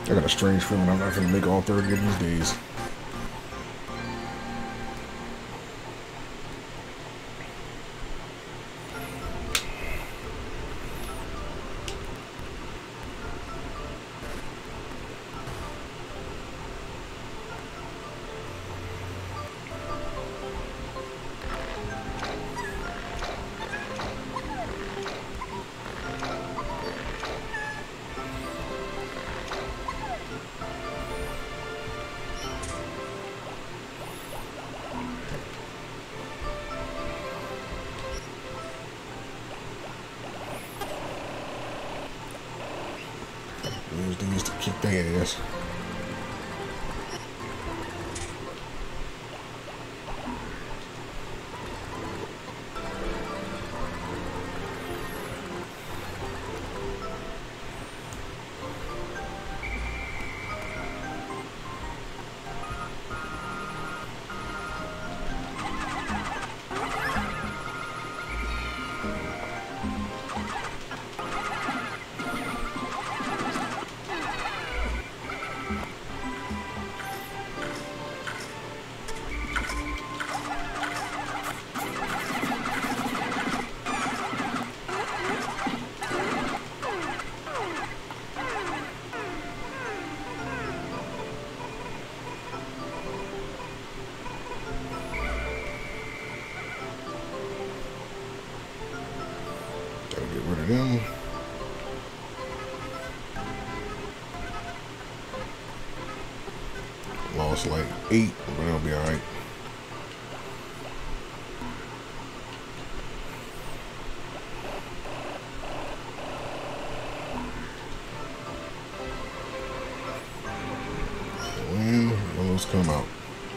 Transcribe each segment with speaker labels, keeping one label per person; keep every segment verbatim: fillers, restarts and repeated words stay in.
Speaker 1: I got a strange feeling I'm not gonna make all thirty of these days. Use these to kick their ass. Get rid of them. Lost like eight, but it'll be alright. When will those come out?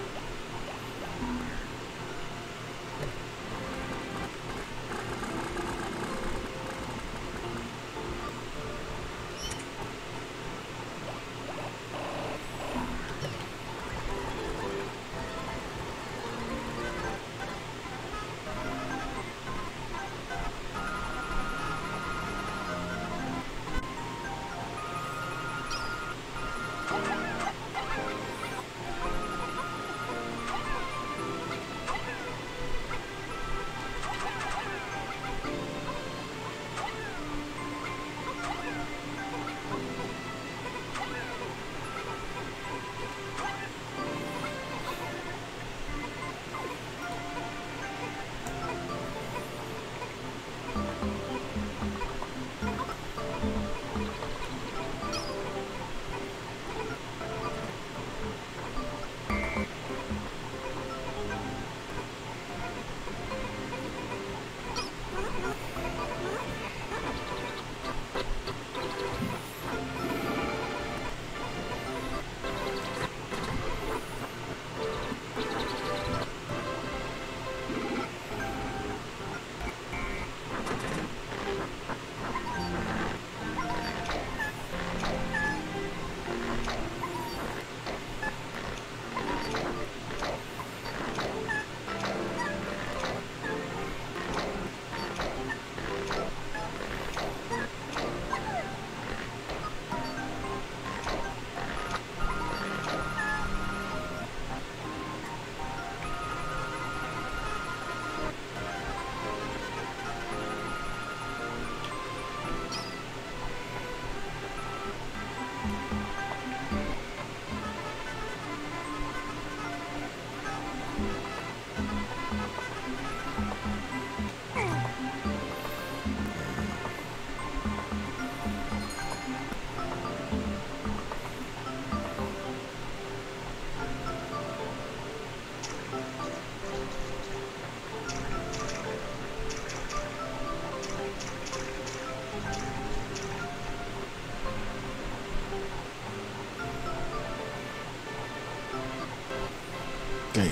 Speaker 1: Damn.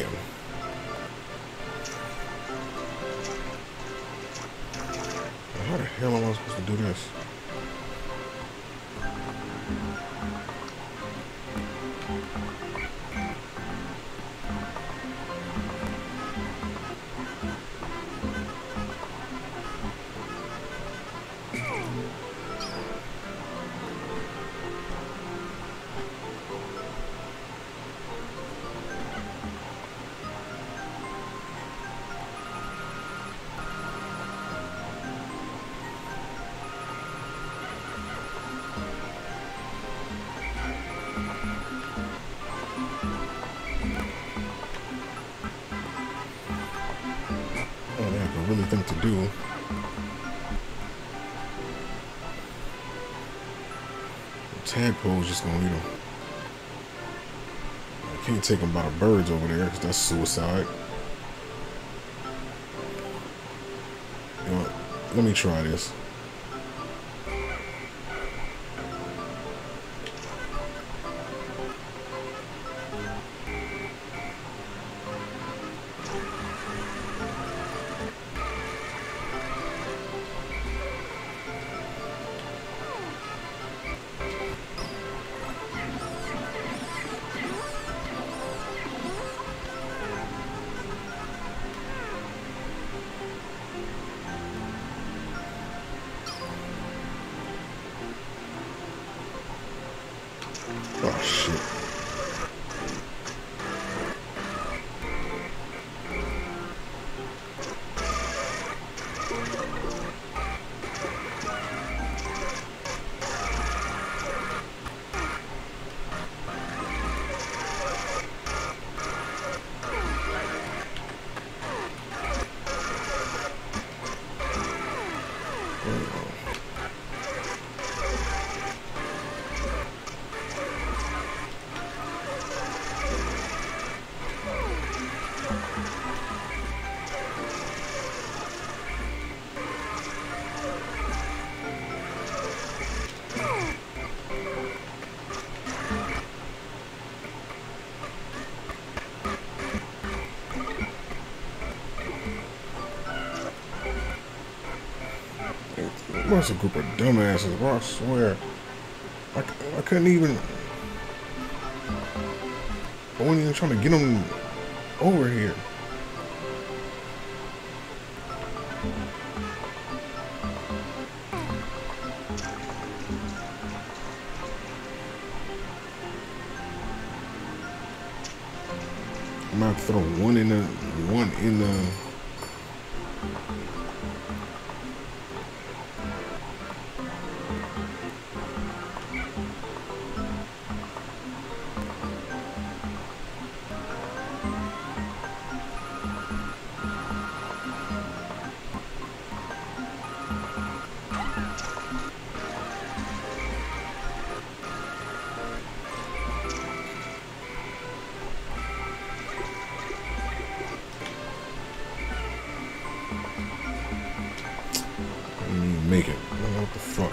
Speaker 1: How the hell am I supposed to do this? really think to do. The tadpole's just gonna eat him. I can't take him by the birds over there because that's suicide. You know what? Let me try this. Oh, shit. What's a group of dumbasses, bro? I swear. I, I couldn't even... I wasn't even trying to get them over here. I'm gonna have to throw one in the... One in the... Make it. What the fuck?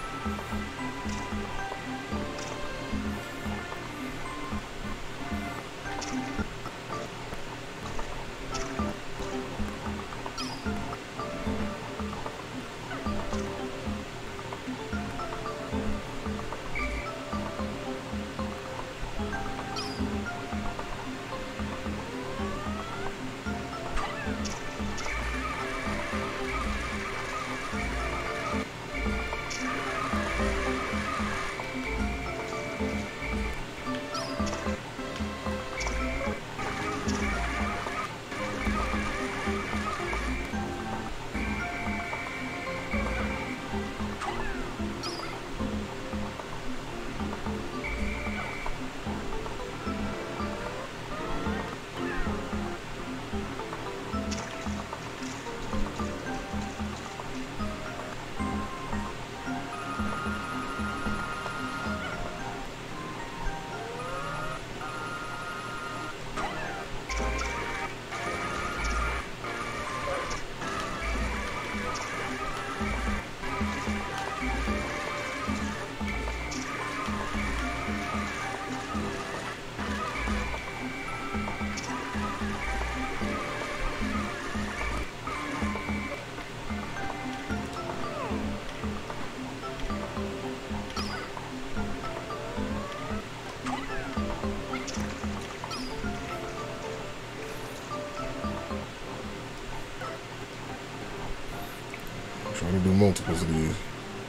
Speaker 1: Trying to do multiples of these.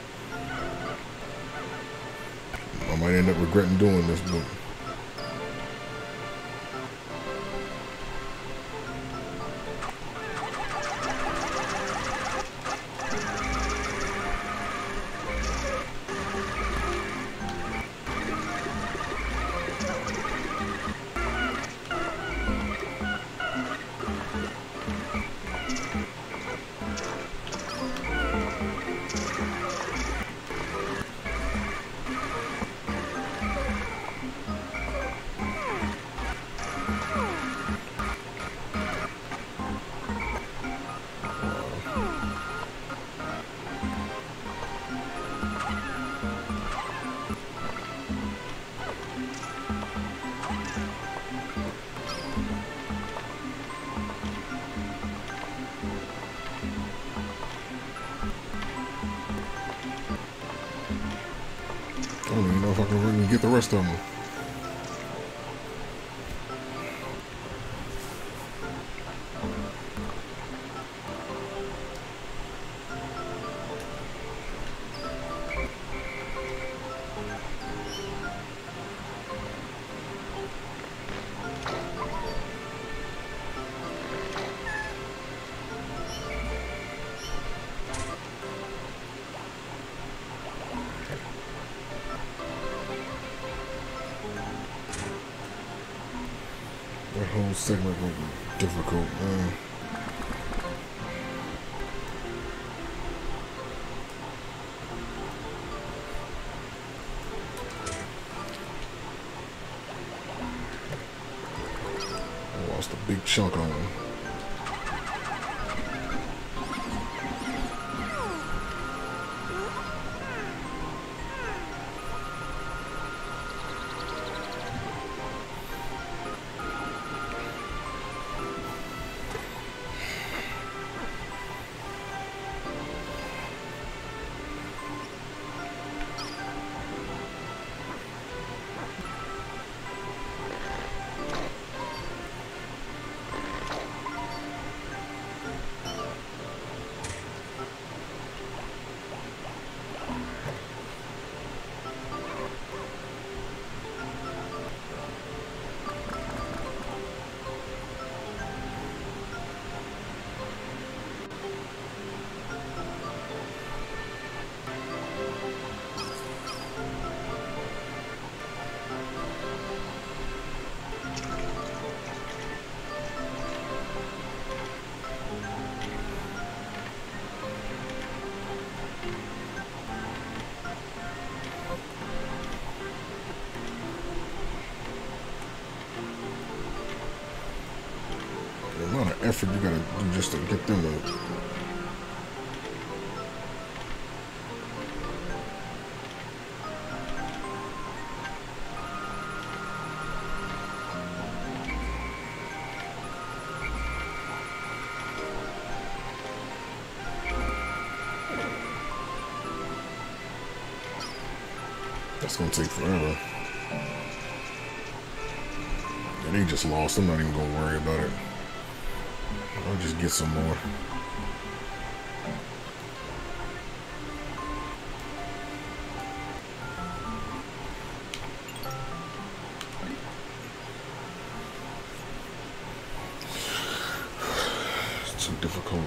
Speaker 1: I might end up regretting doing this, but get the rest of them. That whole segment gonna be difficult, man. I lost a big chunk on him. The amount of effort you gotta do just to get them to. That's gonna take forever. And they just lost. I'm not even gonna worry about it. I'll just get some more. It's too difficult.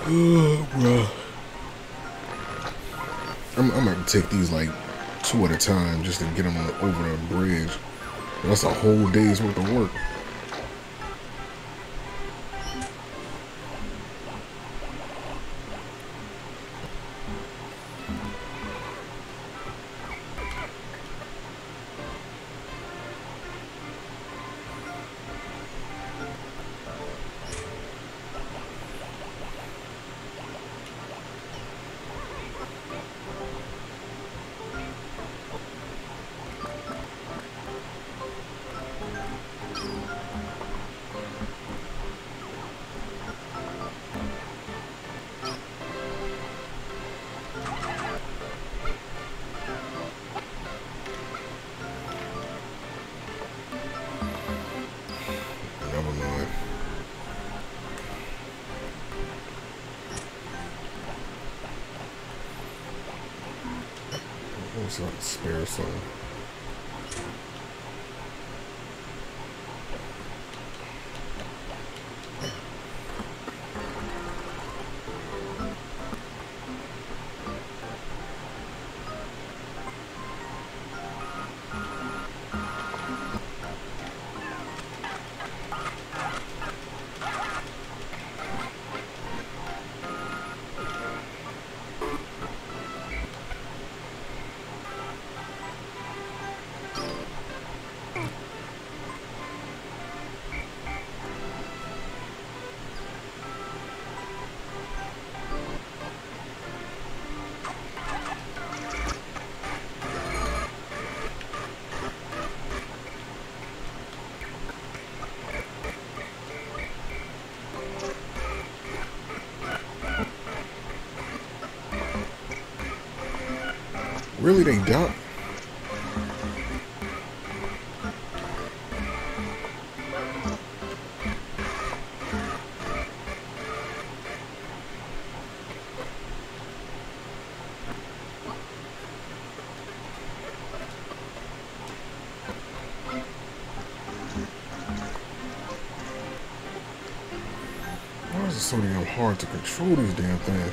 Speaker 1: Oh, bro. I'm, I'm gonna take these like two at a time just to get them over the bridge. That's a whole day's worth of work. Never mind. Let's not spare some. Really, they doubt? Why is it so damn hard to control these damn things?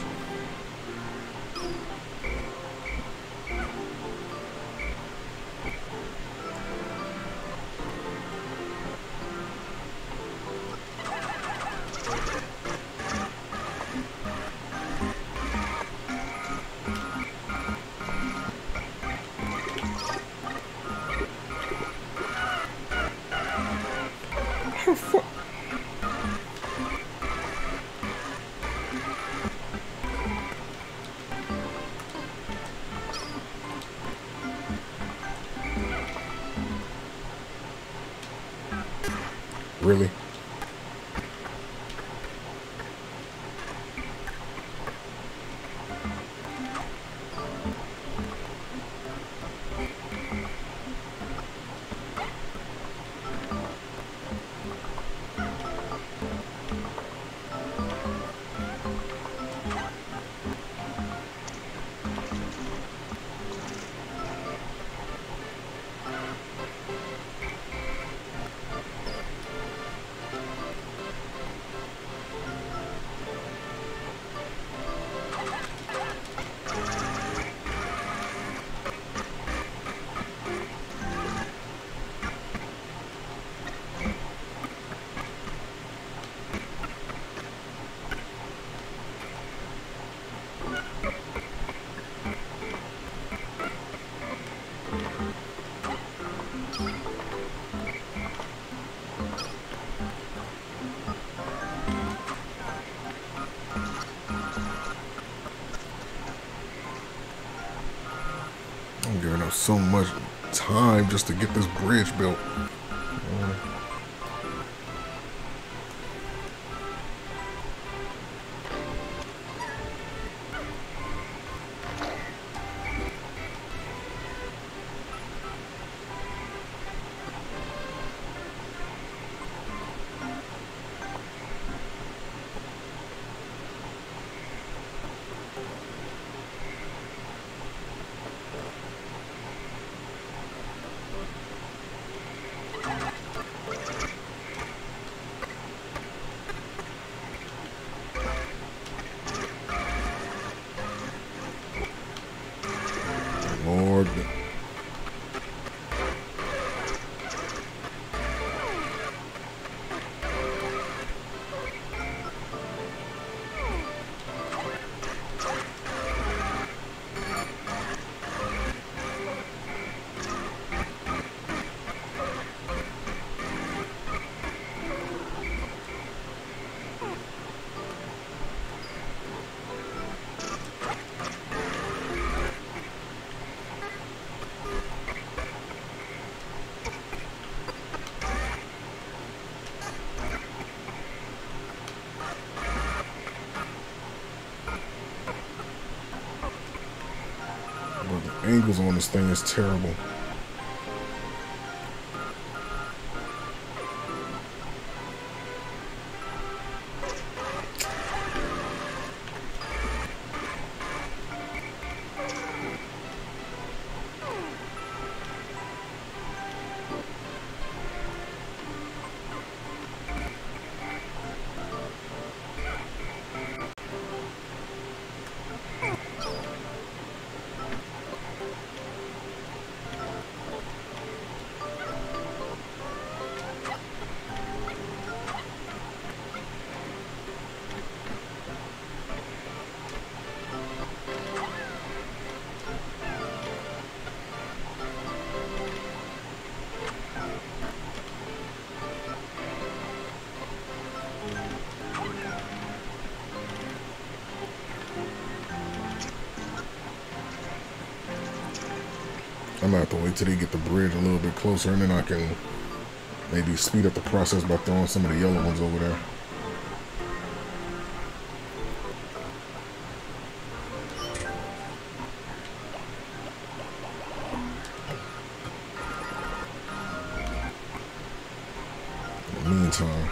Speaker 1: How the fuck? Really? I'm giving up so much time just to get this bridge built. Uh, angles on this thing is terrible. I'm gonna have to wait till they get the bridge a little bit closer, and then I can maybe speed up the process by throwing some of the yellow ones over there. In the meantime,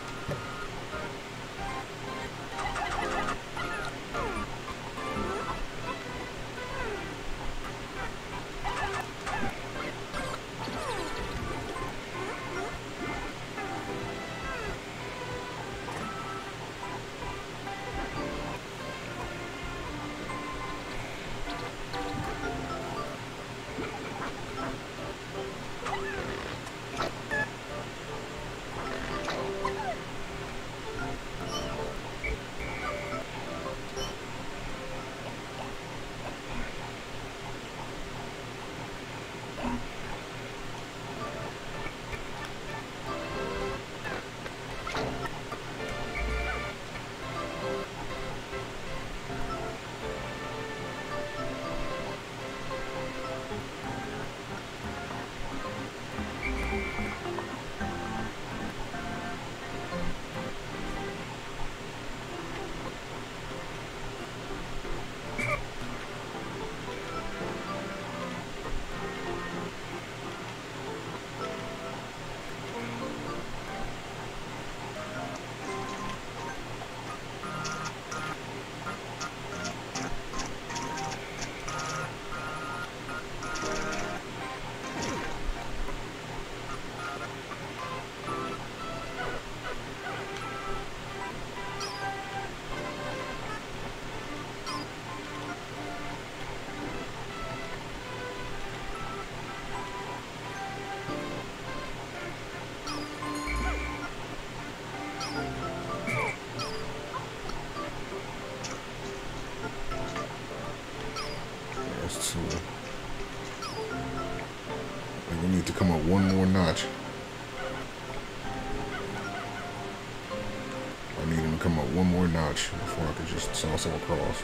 Speaker 1: that's two. And we need to come up one more notch. I need him to come up one more notch before I can just toss him across.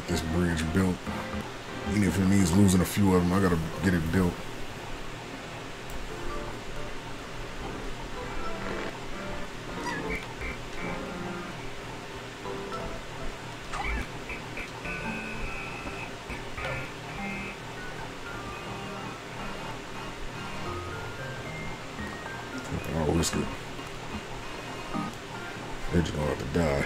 Speaker 1: this bridge built. Even if it means losing a few of them, I gotta get it built. I'll risk it. They're just gonna have to die.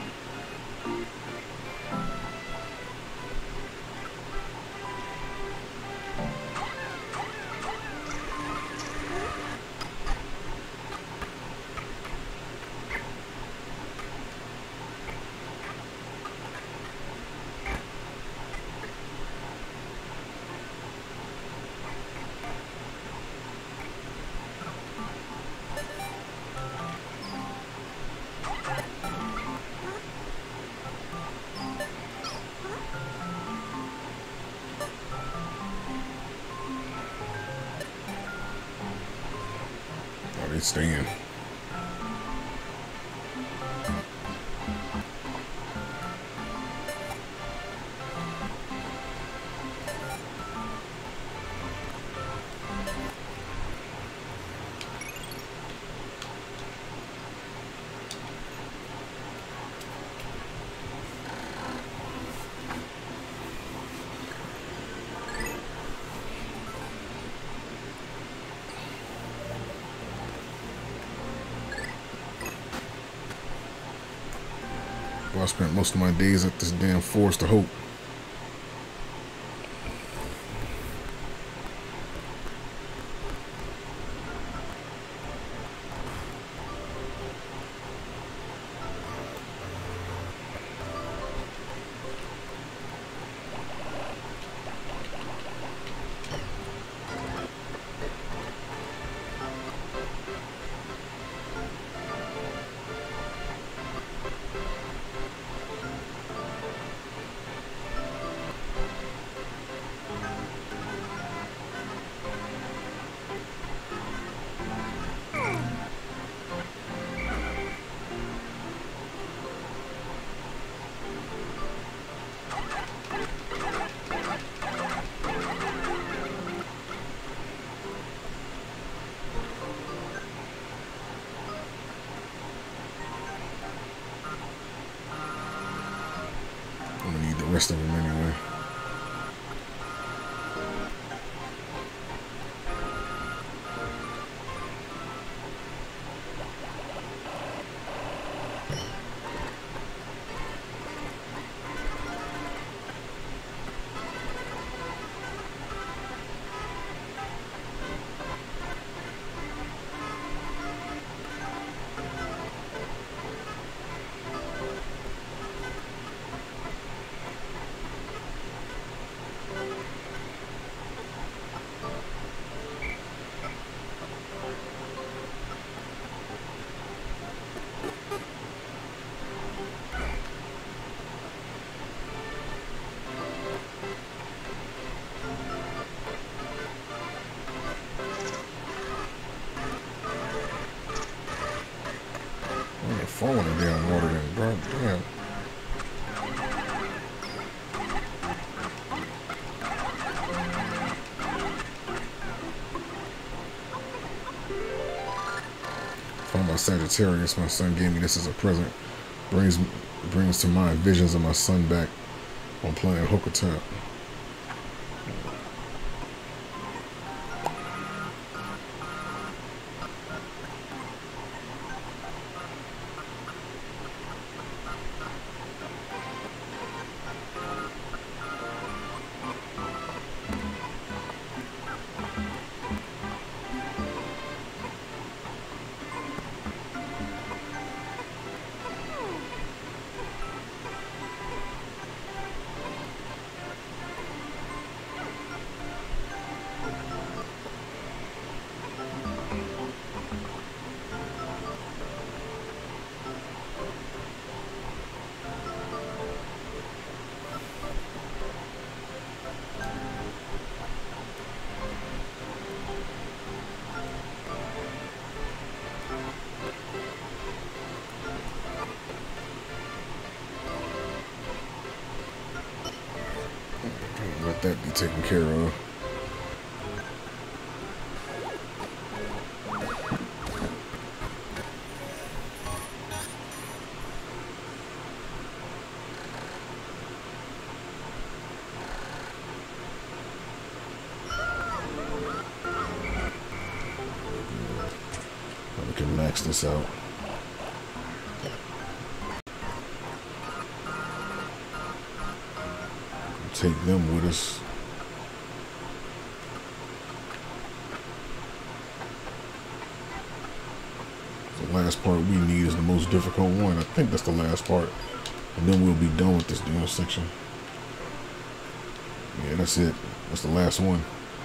Speaker 1: They staying. Well, I spent most of my days at this damn Forest of Hope. I'm gonna need the rest of them anyway. Falling in the damn water then, bro. Damn. Found my Sagittarius. My son gave me this as a present. Brings brings to mind visions of my son back on planet Hokotep. let that be taken care of. We can max this out. Take them with us. The last part we need is the most difficult one. I think that's the last part. And then we'll be done with this damn section. Yeah, that's it. That's the last one.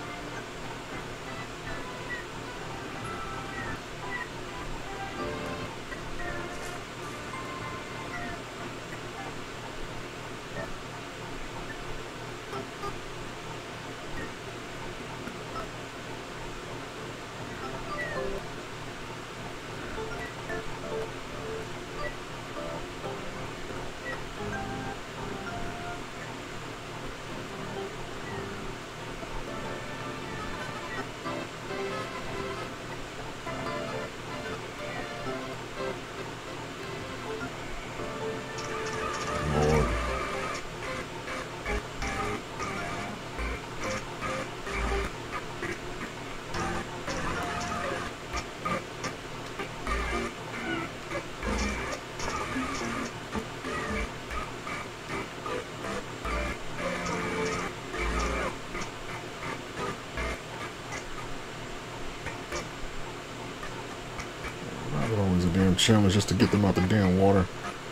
Speaker 1: Always a damn challenge just to get them out the damn water.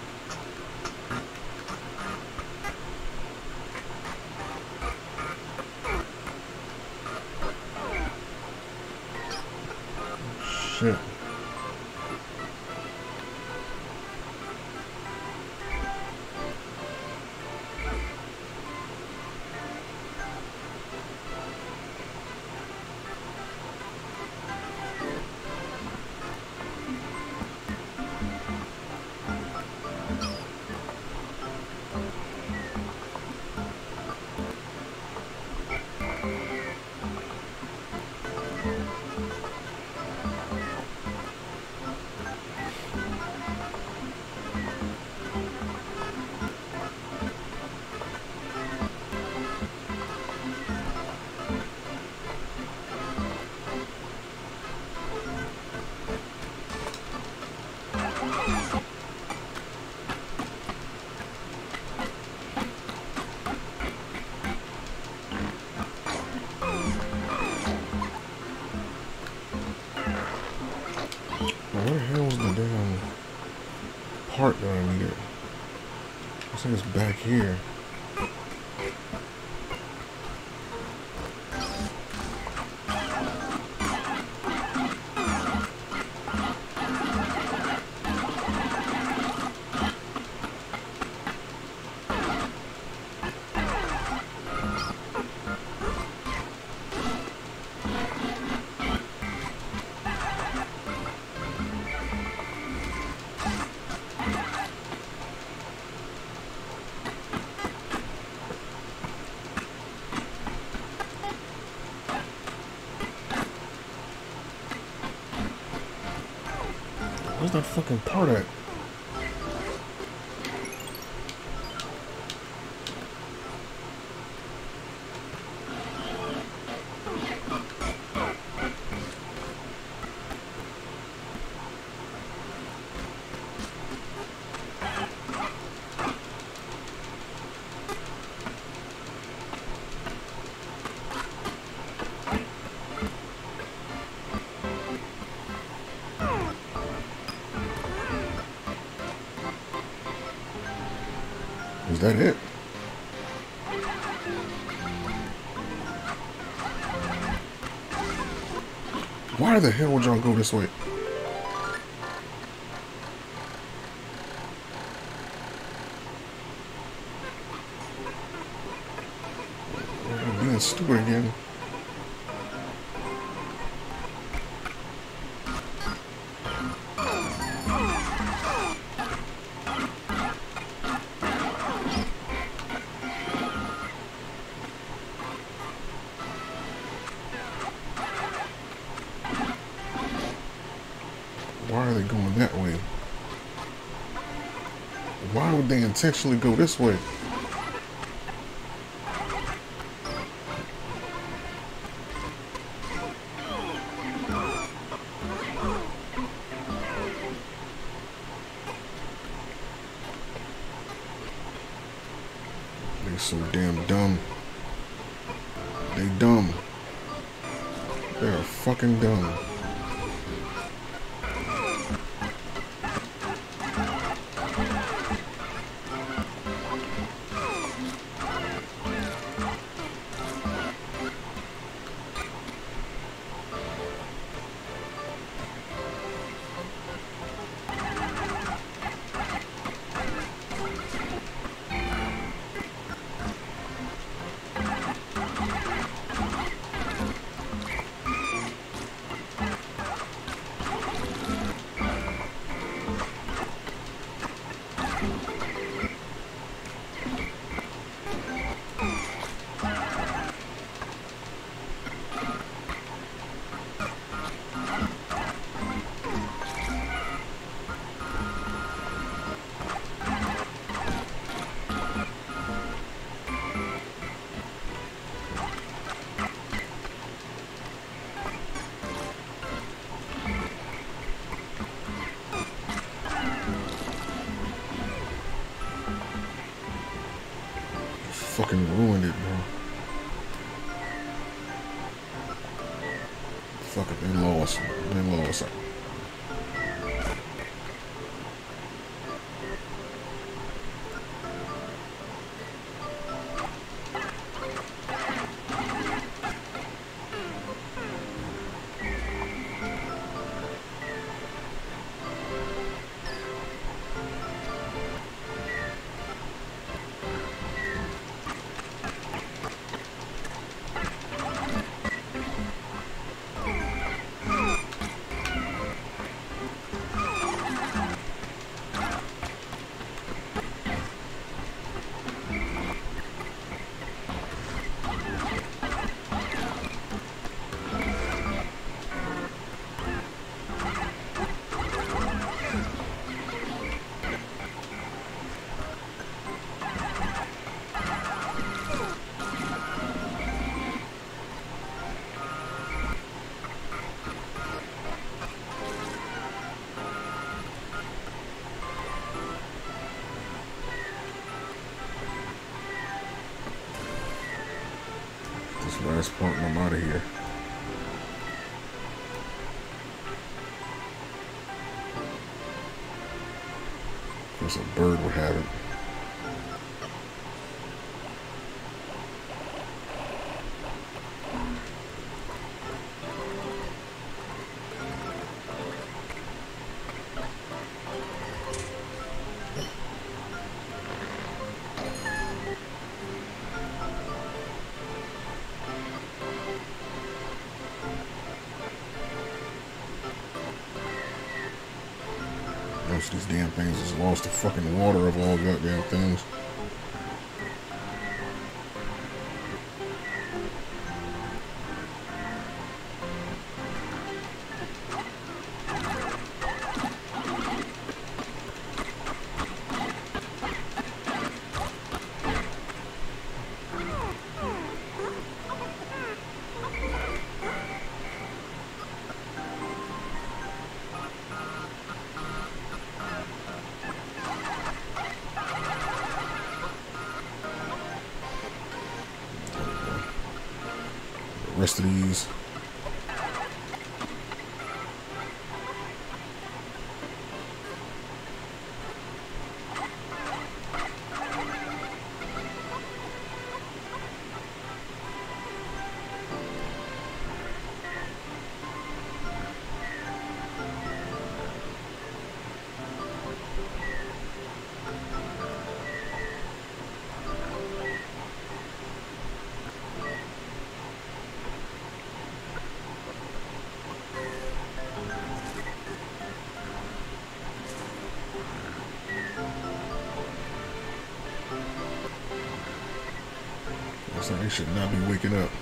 Speaker 1: Shit. Where the hell is the damn part that I needed? I think it's back here. Where's that fucking part at? Is that it? Why the hell would y'all go this way? I'm being stupid again. going that way? Why would they intentionally go this way? They're so damn dumb. They dumb. They're fucking dumb. Fucking ruined it, bro. Fuck it, they lost. They lost. Last point and I'm out of here. Guess a bird would have it. Most of these damn things has lost the fucking water of all goddamn things. Rest of these. So they should not be waking up.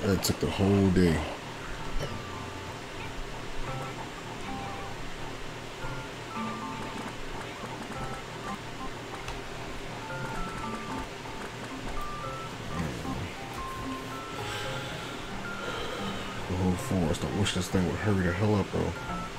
Speaker 1: That took the whole day. The whole forest. I wish this thing would hurry the hell up though.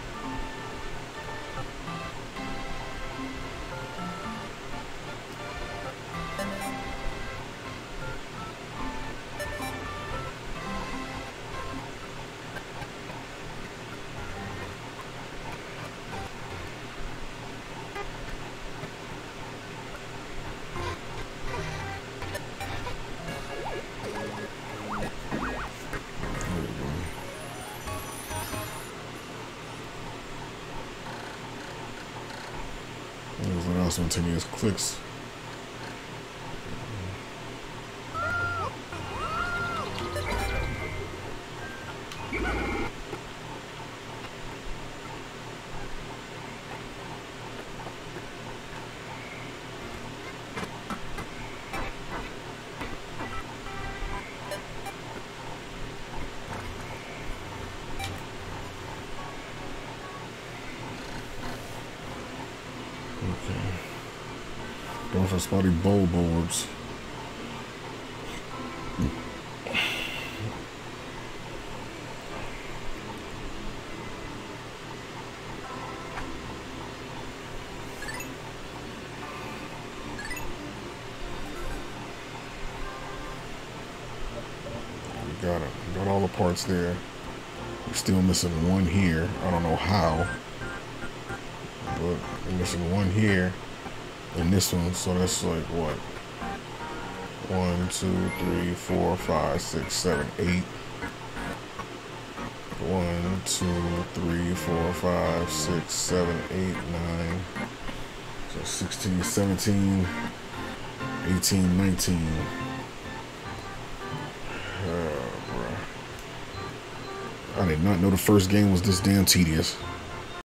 Speaker 1: There's an announcement to me is clicks. Going for spotty bowl boards. We got it. We got all the parts there. We're still missing one here. I don't know how, but we're missing one here. And this one, so that's like what? One, two, three, four, five, six, seven, eight. One, two, three, four, five, six, seven, eight, nine. So sixteen, seventeen, eighteen, nineteen. Oh, bro. I did not know the first game was this damn tedious.